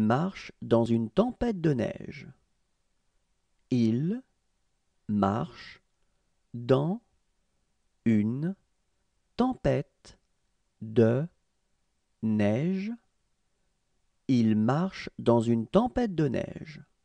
marche dans une tempête de neige. Il marche dans une tempête de neige. Il marche dans une tempête de neige.